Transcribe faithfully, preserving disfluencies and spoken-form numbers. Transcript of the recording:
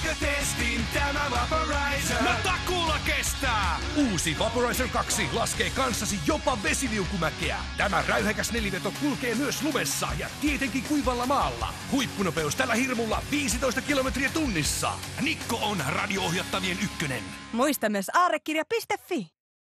Kestätkö testin tämä Vaporizer? No takuulla kestää! Uusi Vaporizer kaksi laskee kanssasi jopa vesiliukumäkeä. Tämä räyhäkäs neliveto kulkee myös lumessa ja tietenkin kuivalla maalla. Huippunopeus tällä hirmulla viisitoista kilometriä tunnissa. Nikko on radio-ohjattavien ykkönen. Muista myös aarrekirja piste fi.